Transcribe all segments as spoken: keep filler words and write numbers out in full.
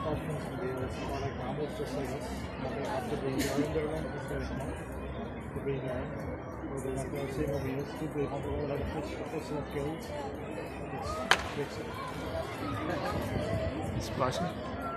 options to be with or like mammals just like us. They have to bring their own their own instead of not to bring their own. Or they want the same over here to be humble or let a fish a fish that killed. It's fix it. Splashing.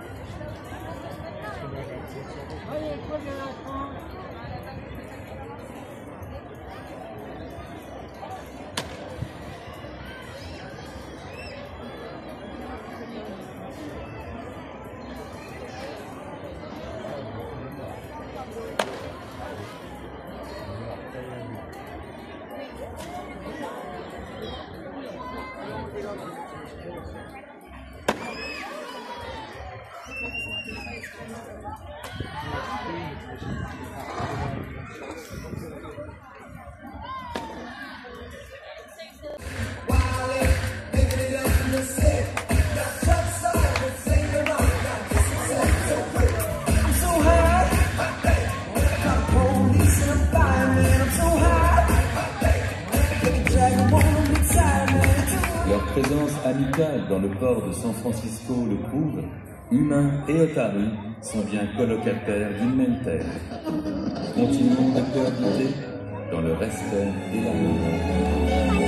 Leur présence amicale dans le port de San Francisco le prouve, humains et otaries sont bien colocataires d'une même terre. Continuons de cohabiter dans le respect et l'amour.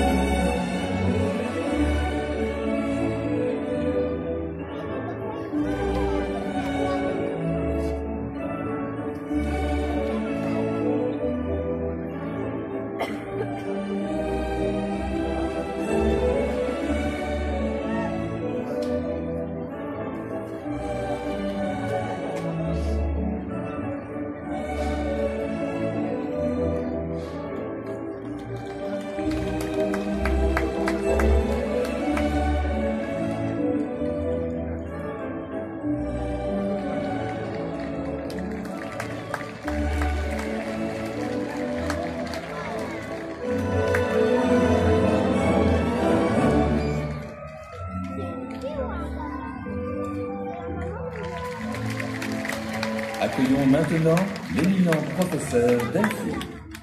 Accueillons maintenant l'éminent professeur Delphi.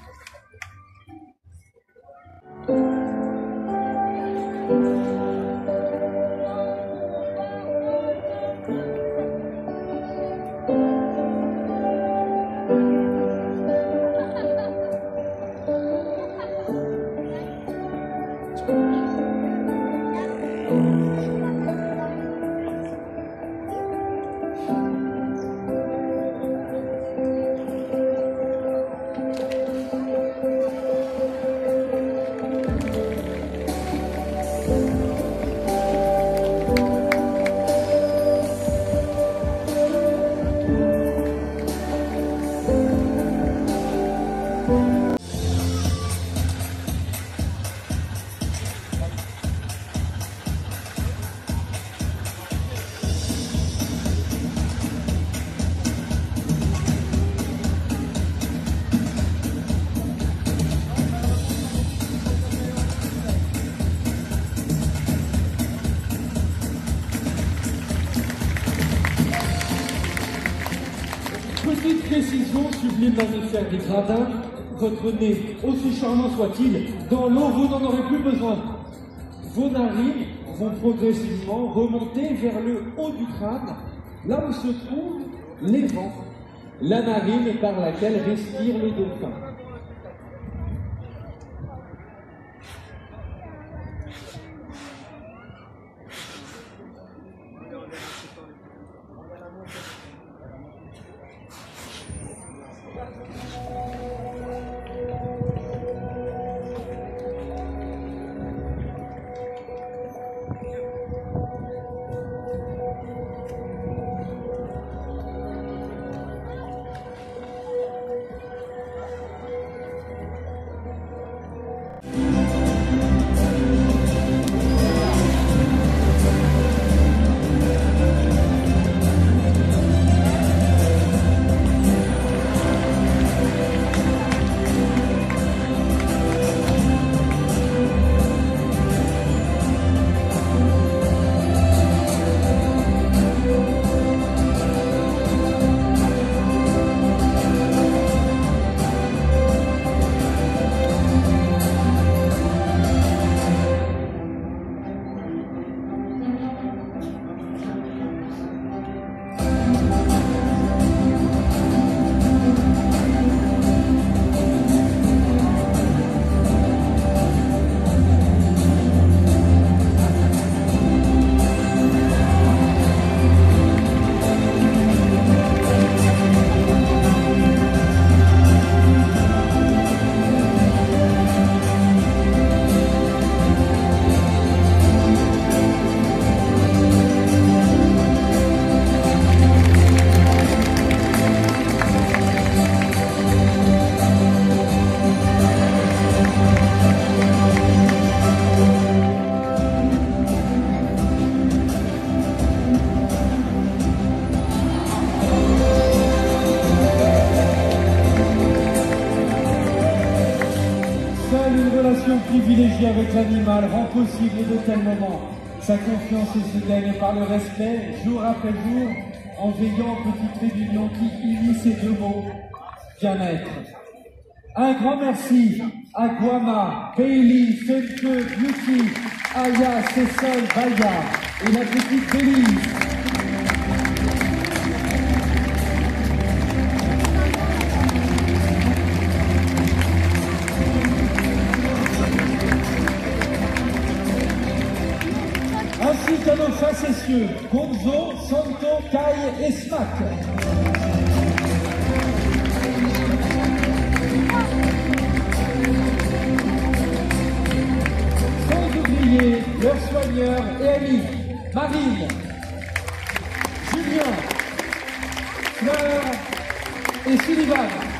Petite précision, sublime mammifère des gradins, votre nez, aussi charmant soit-il, dans l'eau vous n'en aurez plus besoin. Vos narines vont progressivement remonter vers le haut du crâne, là où se trouvent les vents, la narine par laquelle respire le dauphin. privilégiée avec l'animal rend possible de tels moments. Sa confiance se gagne par le respect, jour après jour, en veillant aux petites réunions qui unissent ces deux mots, bien-être. Un grand merci à Guama, Bailey, Femke, Beauty, Aya, Cécile, Baya et la petite Bélise. Ainsi qu'à nos facétieux, Gonzo, Santo, Kai et Smack. Sans oublier leurs soigneurs et amis, Marine, Julien, Fleur et Sullivan.